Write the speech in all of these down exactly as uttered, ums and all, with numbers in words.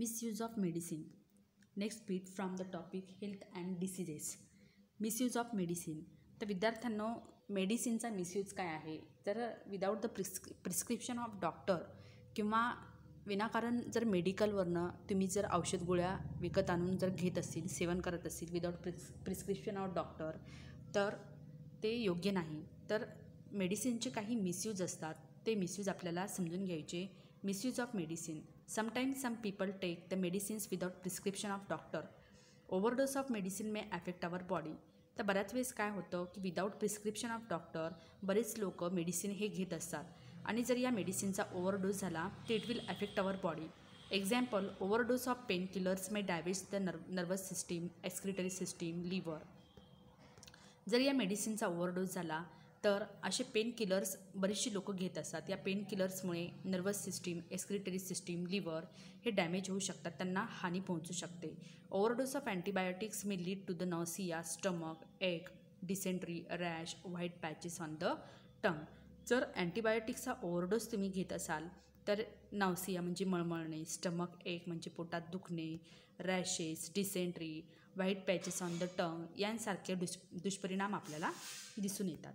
Misuse of medicine. Next beat from the topic health and diseases. Misuse of medicine. तर विद्यार्थ्यांनो, मेडिसिनचा misuse काय आहे? तर without the prescri prescription of doctor किंवा विनाकारण जर मेडिकलवरनं तुम्ही जर औषध गोळ्या विकत आणून जर घेत असतील, सेवन करत असतील without pres prescription of doctor, तर ते योग्य नाही. तर मेडिसिनचे काही मिसयूज असतात, ते मिसयूज आपल्याला समजून घ्यायचे. Misuse of medicine. Sometimes some people take the medicines without prescription of doctor. Overdose of medicine may affect our body. तर बऱ्याच वेळेस काय होतं की विदाऊट प्रिस्क्रिप्शन ऑफ डॉक्टर बरेच लोक मेडिसिन हे घेत असतात आणि जर या मेडिसिनचा ओव्हरडोस झाला तर it will affect our body. Example, overdose of pain killers may damage the nerve nervous system, excretory system, liver. जर या मेडिसिनचा ओव्हरडोस झाला तर असे पेन किलर्स बरीचशी लोक घेत असतात. या पेन किलर्समुळे nervous system, excretory system, liver हे डॅमेज होऊ शकतात, त्यांना हानी पोहोचू शकते. Overdose of antibiotics may lead to the nausea, stomach ache, dysentery, rash, white patches on the tongue. जर अँटीबायोटिक्सचा ओव्हरडोस तुम्ही घेत असाल तर नॉसिया म्हणजे मळमळणे, स्टमक एक म्हणजे पोटात दुखणे, rashes, dysentery, white patches on the tongue यांसारखे दुष दुष्परिणाम आपल्याला दिसून येतात.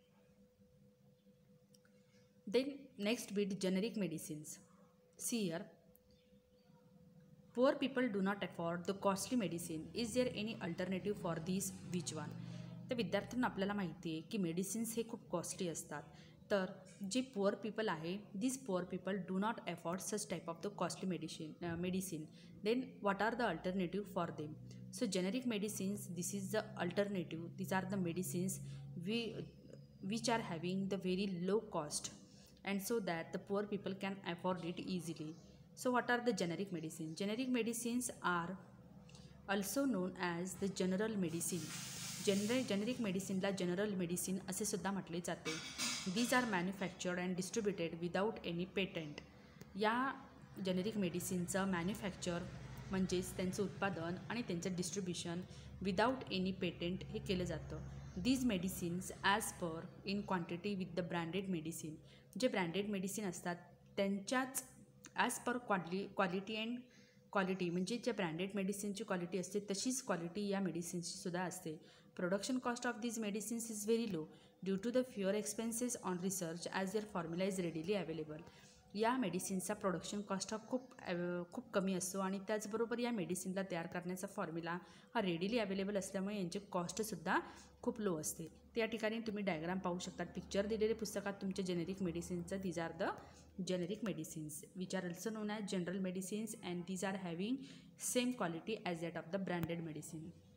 Then next bit, generic medicines. See here, poor people do not afford the costly medicine. Is there any alternative for these? Which one? तर विद्यार्थ्यांना आपल्याला माहिती आहे की मेडिसिन्स हे खूप कॉस्टली असतात. तर जे पुअर पीपल आहे, this poor people do not afford such type of the costly medicine medicine then what are the alternative for them? So generic medicines, this is the alternative. These are the medicines we which are having the very low cost and so that the poor people can afford it easily. So what are the generic medicines? Generic medicines are also known as the general medicine. Generic generic medicine ला general medicine असे सुद्धा म्हटले जाते. These are manufactured and distributed without any patent. या generic मेडिसिनचं manufacture म्हणजेच त्यांचं उत्पादन आणि त्यांचं डिस्ट्रीब्युशन विदाऊट एनी पेटेंट हे केलं जातं. These medicines as per in quantity with the branded medicine. जे ब्रँडेड मेडिसिन असतात त्यांच्याच as per quali quality and quality म्हणजे जे ब्रँडेड मेडिसिनची क्वालिटी असते तशीच क्वालिटी या मेडिसिन्सची सुद्धा असते. Production cost of these medicines is very low due to the fewer expenses on research as their formula is readily available. या मेडिसिनचा प्रोडक्शन कॉस्ट हा खूप खूप कमी असतो आणि त्याचबरोबर या मेडिसिनला तयार करण्याचा फॉर्म्युला हा रेडिली अवेलेबल असल्यामुळे यांचे कॉस्टसुद्धा खूप लो असते. त्या ठिकाणी तुम्ही डायग्राम पाहू शकतात. पिक्चर दिलेले पुस्तकात तुमच्या जेनेरिक मेडिसिनचं these are the generic medicines which are also known as general medicines and these are having same quality as that of the branded medicine.